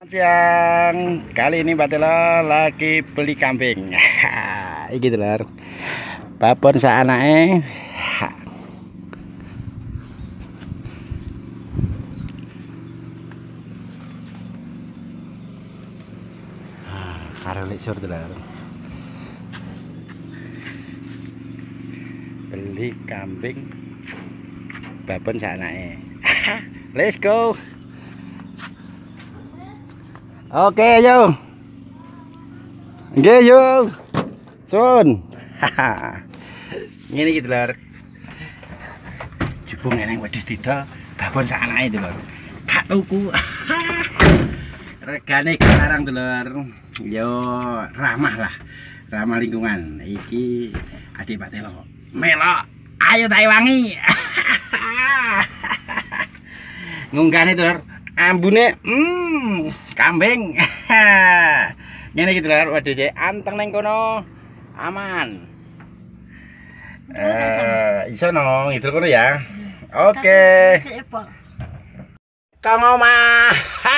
siang. Kali ini Pak Telo lagi beli kambing. Iki Telur. Babon sak anake. Karo lek sur Telur. Beli kambing babon sak anake. Let's go. Oke, yo. Nggih, yo. Sun. Ngene iki, Lur. Jupung neng wedhus didol babon sak anake, Lur. Tak tuku. Regane larang, Lur. Yo, ramah lah. Ramah lingkungan. Iki adik Pak Telo. Melok. Ayo tak wangi. Ngunggane, Lur. Ambune kambing. Ngene iki Lur, waduh cek anteng neng kono. Aman. Iso no, ngidul kono ya. Oke. Kang omah.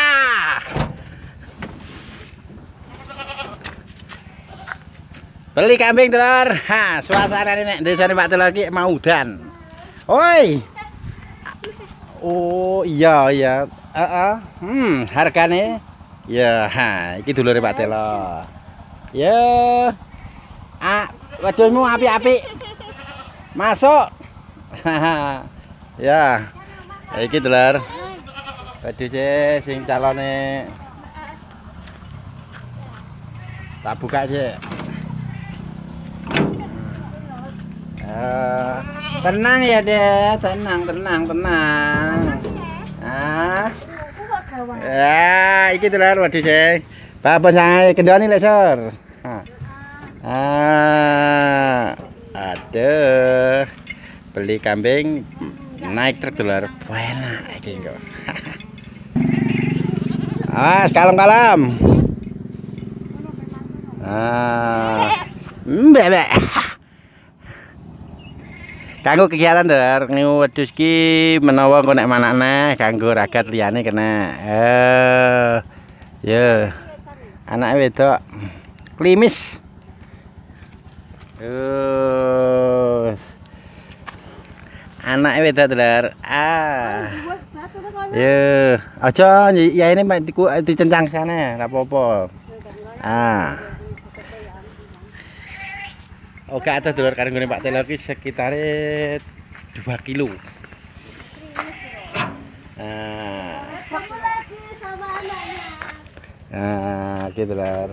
Beli kambing Lur. Suasana nek desane Pak Telo iki mau udan. Oi. Oh, iya iya. Hargane ya, iki dulure Pak Telo. Ya. Wedhusmu apik-apik. Masuk. Ya. Iki Dulur. Wedhuse sing calone. Tak buka aja. Tenang ya deh, tenang. Ya, iki Dulur wedhuse. Babon sange kendhani lek Sur. Aduh. Beli kambing naik truk Dulur. Enak iki kok. Kalem-kalem. Mbek. Kanggo kegiatan Dulur, wedhus ki menawa engko nek manakne kanggo ragat liyane kena. Ya. Anak wedok klimis. Anak wedok Dulur. Ya, aja ya ini dicencang sana, ora apa-apa. Oke, atas Dulur karo nggone Pak Telo ki sekitar 2 kilo. Oke Dulur.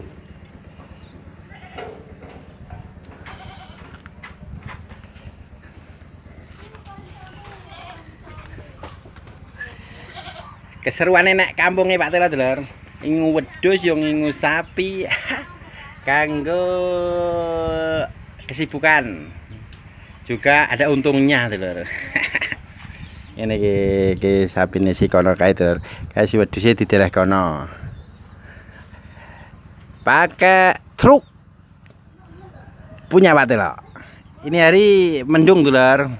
Keseruane nek kampunge Pak Telo Dulur. Ingu wedhus yo ngingu sapi. Kanggo kesibukan juga ada untungnya Dulur. Ini ki sapine si kono kae Dulur. Kae si wedhuse di daerah kono. Pakai truk punya Pak Telo. Ini hari mendung Dulur.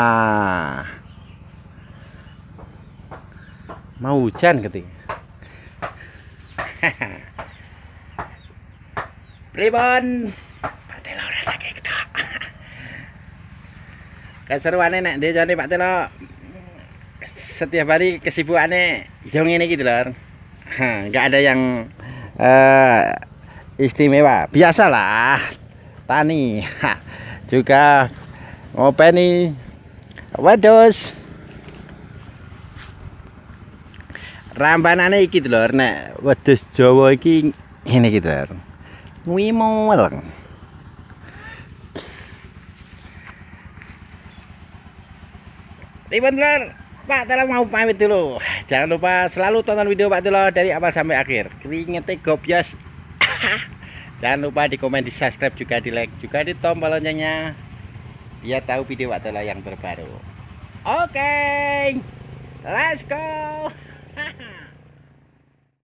Mau hujan ketik. Pripun? Pak Telo ora lagi ketok. Keseruane nek desane Pak Telo setiap hari kesibukane yo ngene iki Dulur. Enggak ada yang istimewa. Biasalah tani. Juga ngopeni wedhus. Rampanane iki Dulur nek wedhus Jawa iki ngene iki Dulur. Wimol. Ribet Dulur, Pak Telo mau pamit dulu. Jangan lupa selalu tonton video Pak Telo dari awal sampai akhir. Keringetnya gobias. Jangan lupa di komen, di subscribe juga, di like juga, di tombol loncengnya biar tahu video Pak Telo yang terbaru. Oke, let's go.